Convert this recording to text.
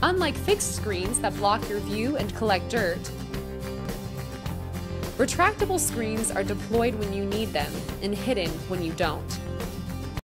unlike fixed screens that block your view and collect dirt. Retractable screens are deployed when you need them and hidden when you don't.